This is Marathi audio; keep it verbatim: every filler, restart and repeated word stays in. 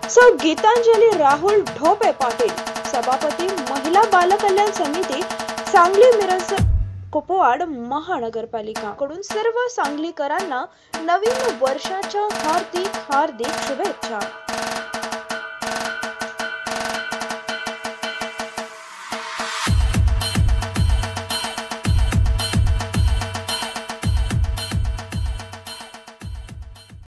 सौ गीतांजली राहुल ढोपे पाटील, सभापती महिला बाल कल्याण समिती, सांगली मिरज कुपवाड महानगरपालिका कडून सर्व सांगलीकरांना नवीन वर्षाच्या हार्दिक हार्दिक शुभेच्छा।